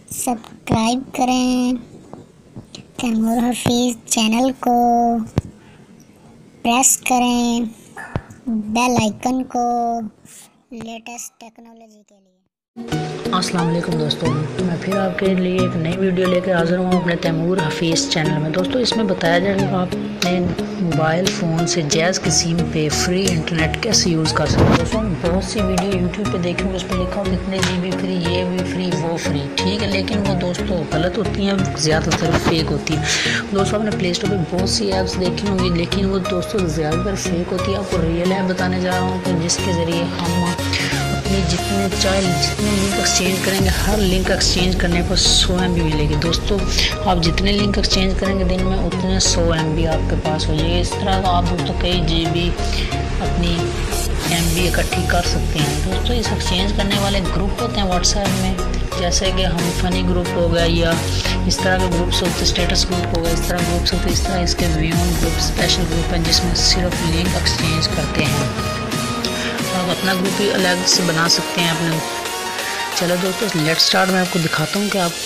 Subscribe करें Taimur Hafeez channel को, press करें बेल आइकन को लेटेस्ट टेक्नोलॉजी के लिए। अस्सलाम वालेकुम दोस्तों, तो मैं फिर आपके लिए एक नई वीडियो लेकर हाज़िर हूँ अपने तैमूर हफीज़ चैनल में। दोस्तों इसमें बताया जाएगा कि आप अपने मोबाइल फ़ोन से जैज़ की सिम पे फ्री इंटरनेट कैसे यूज़ कर सकते हैं। दोस्तों बहुत सी वीडियो यूट्यूब पे देखेंगे, उस पर लिखा हो कितने GB फ्री, ये भी फ्री वो फ्री, ठीक है, लेकिन वो दोस्तों गलत होती हैं, ज़्यादातर फेक होती है। दोस्तों आपने प्ले स्टोर पर बहुत सी ऐप्स देखी होंगी, लेकिन वो दोस्तों ज़्यादातर फेक होती है। आपको रियल ऐप बताने जा रहा हूँ कि जिसके ज़रिए हम जितने लिंक एक्सचेंज करेंगे, हर लिंक एक्सचेंज करने पर 100 MB मिलेगी। दोस्तों आप जितने लिंक एक्सचेंज करेंगे दिन में उतने 100 MB आपके पास हो जाएगी। इस तरह का आप दोस्तों कई GB अपनी MB इकट्ठी कर सकते हैं। दोस्तों इस एक्सचेंज करने वाले ग्रुप होते हैं व्हाट्सएप में, जैसे कि हम फनी ग्रुप हो गया या इस तरह के ग्रुप्स होते हैं, स्टेटस ग्रुप हो गया, इस तरह ग्रुप्स होते हैं। इस तरह इसके बियॉन्ड ग्रुप स्पेशल ग्रुप हैं जिसमें सिर्फ लिंक एक्सचेंज करते हैं। आप अपना ग्रुप भी अलग से बना सकते हैं अपने। चलो दोस्तों लेट्स स्टार्ट। मैं आपको दिखाता हूँ कि आप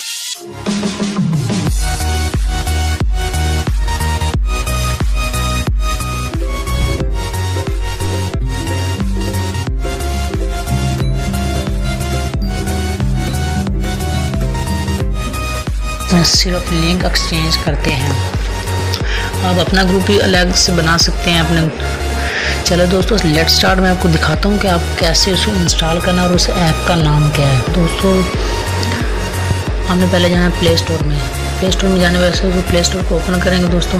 सिर्फ लिंक एक्सचेंज करते हैं। आप अपना ग्रुप भी अलग से बना सकते हैं अपने। चलो दोस्तों लेट्स स्टार्ट। मैं आपको दिखाता हूँ कि आप कैसे उसको इंस्टॉल करना और उस ऐप का नाम क्या है। दोस्तों हमने पहले जाना है प्ले स्टोर में। प्ले स्टोर में जाने वैसे तो प्ले स्टोर को ओपन करेंगे। दोस्तों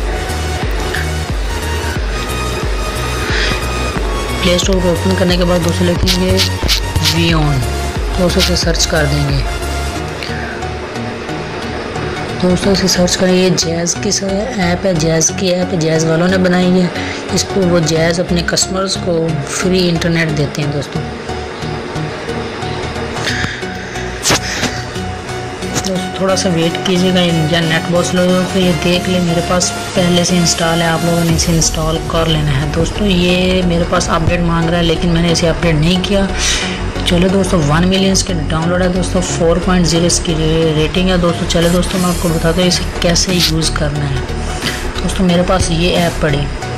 प्ले स्टोर को ओपन करने के बाद दोस्तों लिखेंगे वियॉन, दोस्तों से सर्च कर देंगे। दोस्तों इसे सर्च करें, ये जैज़ की ऐप है, जैज़ की ऐप है, जैज़ वालों ने बनाई है। इस पर वो जैज़ अपने कस्टमर्स को फ्री इंटरनेट देते हैं। दोस्तों थोड़ा सा वेट कीजिएगा या नेट बहुत स्लो हो तो ये देख ले, मेरे पास पहले से इंस्टॉल है, आप लोगों ने इसे इंस्टॉल कर लेना है। दोस्तों ये मेरे पास अपडेट मांग रहा है लेकिन मैंने इसे अपडेट नहीं किया। चलो दोस्तों 1 मिलियन इसके डाउनलोड है। दोस्तों 4.0 इसकी रेटिंग है। दोस्तों चलो दोस्तों मैं आपको बताता हूँ इसे कैसे यूज़ करना है। दोस्तों मेरे पास ये ऐप पड़ी,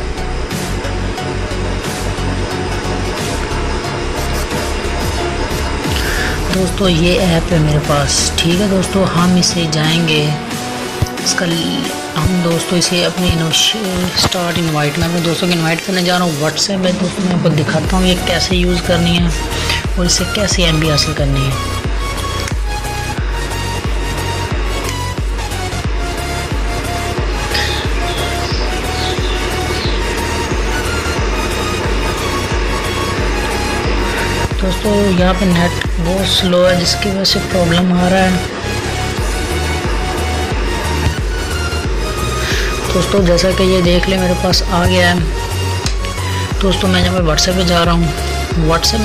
दोस्तों ये ऐप है मेरे पास, ठीक है। दोस्तों हम इसे जाएंगे, इसका हम दोस्तों इसे अपने स्टार्ट इनवाइट में अपने दोस्तों को इनवाइट करने जा रहा हूँ व्हाट्सएप में। दोस्तों मैं आपको दिखाता हूँ ये कैसे यूज़ करनी है और इससे कैसे MB हासिल करनी है। दोस्तों यहाँ पे नेट बहुत स्लो है जिसकी वजह से प्रॉब्लम आ रहा है। दोस्तों जैसा कि ये देख ले मेरे पास आ गया है। दोस्तों मैं जब व्हाट्सएप पे जा रहा हूँ, व्हाट्सएप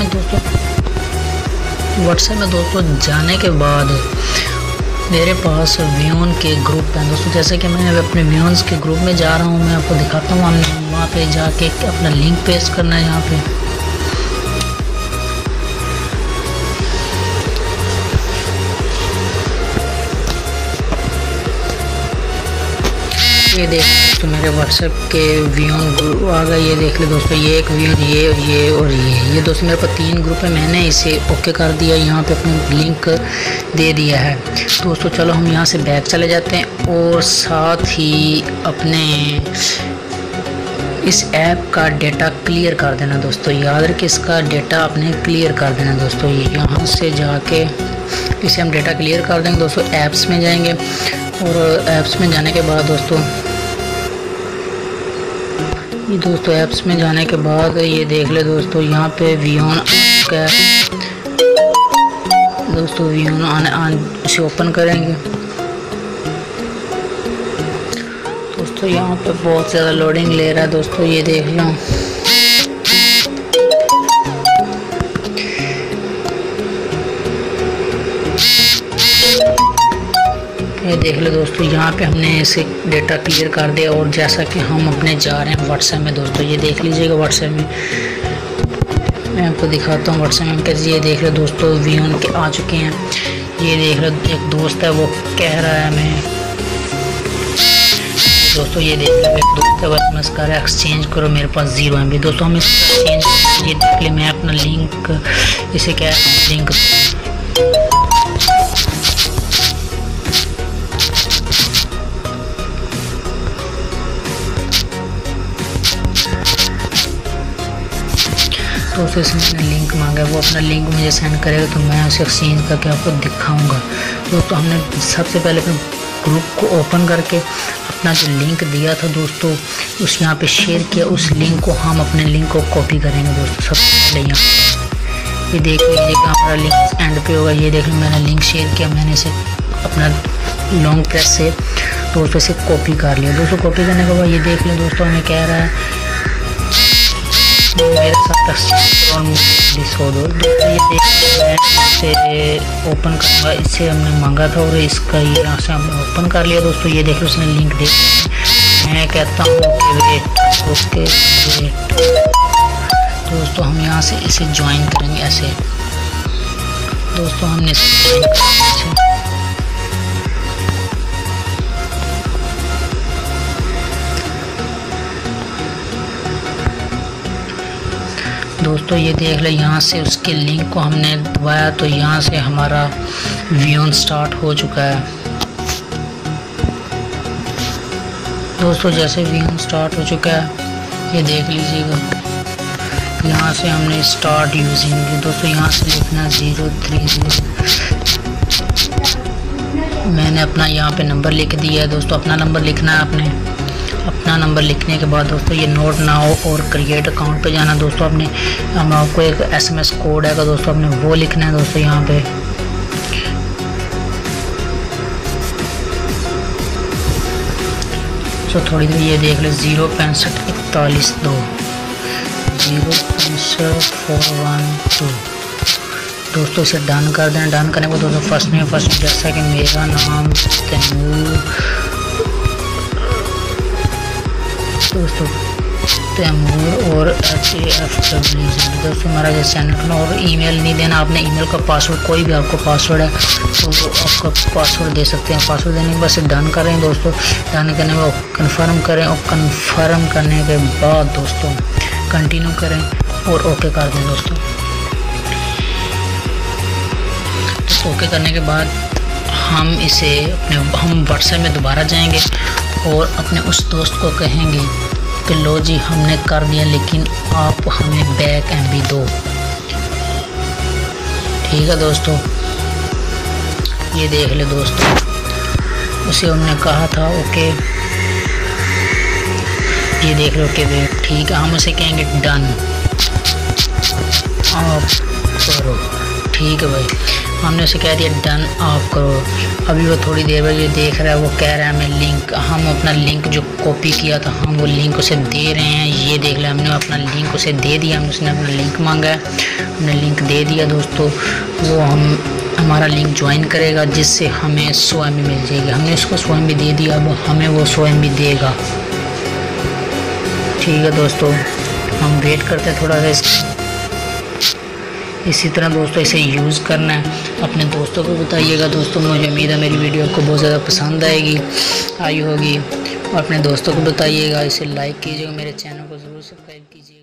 में दोस्तों जाने के बाद मेरे पास वियॉन के ग्रुप हैं। दोस्तों जैसे कि मैं अपने वियॉन्स के ग्रुप में जा रहा हूँ, मैं आपको दिखाता हूँ। हमने वहाँ पे जाके अपना लिंक पेस्ट करना है। यहाँ पे ये देख तो मेरे व्हाट्सएप के वियॉन ग्रुप आ गए। ये देख ले दोस्तों, ये एक वियॉन, ये और ये दोस्तों मेरे पास 3 ग्रुप है। मैंने इसे ओके कर दिया, यहाँ पे अपना लिंक दे दिया है। दोस्तों चलो हम यहाँ से बैक चले जाते हैं और साथ ही अपने इस ऐप का डेटा क्लियर कर देना। दोस्तों याद रखिए इसका डेटा अपने क्लियर कर देना। दोस्तों यहाँ से जाके इसे हम डेटा क्लियर कर देंगे। दोस्तों ऐप्स में जाएंगे और ऐप्स में जाने के बाद दोस्तों ऐप्स में जाने के बाद ये देख ले दोस्तों, यहाँ पे वियॉन का दोस्तों वियॉन इसे ओपन करेंगे। दोस्तों यहाँ पे बहुत ज़्यादा लोडिंग ले रहा है। दोस्तों ये देख लो, ये देख लो दोस्तों, यहाँ पे हमने इसे डेटा क्लियर कर दिया और जैसा कि हम अपने जा रहे हैं व्हाट्सएप में। दोस्तों ये देख लीजिएगा व्हाट्सएप में, मैं आपको दिखाता हूँ व्हाट्सएप में कैसे। ये देख लो दोस्तों वियॉन के आ चुके हैं। ये देख रहे हो, एक दोस्त है वो कह रहा है हमें दोस्तों, ये देख लो एक दोस्त है वो SMS कर रहा है एक्सचेंज करो मेरे पास 0 MB। दोस्तों हम इसको एक्सचेंज, ये देख ले मैं अपना लिंक इसे कह रहा हूँ लिंक। दोस्तों इसने मैंने लिंक मांगा है, वो अपना लिंक मुझे सेंड करेगा तो मैं उसे एक्सचेंज करके आपको दिखाऊंगा। दोस्तों हमने सबसे पहले अपने ग्रुप को ओपन करके अपना जो लिंक दिया था दोस्तों उस यहाँ पे शेयर किया, उस लिंक को हम अपने लिंक को कॉपी करेंगे दोस्तों। सबसे पहले यहाँ ये देख लीजिए हमारा लिंक एंड पे होगा। ये देख लो मैंने लिंक शेयर किया, मैंने इसे अपना लॉन्ग प्रेस से दोस्तों इसे कॉपी कर लिया। दोस्तों कॉपी करने के बाद ये देख लें दोस्तों हमें कह रहा है मेरे साथ एक्सचेंज और डिस्को दो। ये देख मैं इसे ओपन करूँगा, इससे हमने मांगा था और इसका ये यहाँ से हमने ओपन कर लिया दोस्तों। ये देखो उसने लिंक दे, मैं कहता हूँ ओके वेट। दोस्तों हम यहाँ से इसे ज्वाइन करेंगे ऐसे। दोस्तों हमने इसे ज्वाइन किया। दोस्तों ये देख ले यहाँ से उसके लिंक को हमने दबाया तो यहाँ से हमारा व्यू स्टार्ट हो चुका है। दोस्तों जैसे व्यू स्टार्ट हो चुका है ये देख लीजिएगा, यहाँ से हमने स्टार्ट यूजिंग दोस्तों यहाँ से लिखना 030। मैंने अपना यहाँ पे नंबर लिख दिया है दोस्तों, अपना नंबर लिखना है आपने। अपना नंबर लिखने के बाद दोस्तों ये नोट नाउ और क्रिएट अकाउंट पे जाना दोस्तों। अपने हम आपको एक SMS कोड है दोस्तों, अपने वो लिखना है दोस्तों यहाँ पे। तो थोड़ी देर ये देख ले 06541 06541 दोस्तों इसे डन कर दें। डन करने को दोस्तों फर्स्ट नेम जैसा कि मेरा नाम दोस्तों तैमूर और HAFW दोस्तों हमारा जो चैनल का और ईमेल नहीं देना आपने। ईमेल का पासवर्ड कोई भी आपको पासवर्ड है तो वो आपका पासवर्ड दे सकते हैं। पासवर्ड देने के बाद से डन करें दोस्तों। डन करने के बाद कन्फर्म करें और कन्फर्म करने के बाद दोस्तों कंटिन्यू करें और ओके कर दें दोस्तों। तो ओके करने के बाद हम इसे हम व्हाट्सएप में दोबारा जाएंगे और अपने उस दोस्त को कहेंगे कि लो जी हमने कर दिया लेकिन आप हमें बैक MB दो। ठीक है दोस्तों, ये देख ले दोस्तों उसे हमने कहा था ओके, ये देख लो ओके वेट। ठीक है हम उसे कहेंगे डन आप करो। ठीक है भाई, हमने उसे कह दिया डन आप करो। अभी वो थोड़ी देर बाद ये देख रहा है, वो कह रहा है हमें लिंक, हम अपना लिंक जो कॉपी किया था हम वो लिंक उसे दे रहे हैं। ये देख लिया हमने अपना लिंक उसे दे दिया, हमने उसने अपना लिंक मांगा है, हमने लिंक दे दिया दोस्तों। वो हमारा लिंक ज्वाइन करेगा जिससे हमें 100 MB मिल जाएगी। हमने उसको 100 MB दे दिया, अब हमें वो 100 MB देगा। ठीक है दोस्तों, हम वेट करते हैं थोड़ा सा। इसी तरह दोस्तों इसे यूज़ करना है। अपने दोस्तों को बताइएगा दोस्तों। मुझे उम्मीद है मेरी वीडियो आपको बहुत ज़्यादा पसंद आई होगी और अपने दोस्तों को बताइएगा। इसे लाइक कीजिएगा, मेरे चैनल को ज़रूर सब्सक्राइब कीजिए।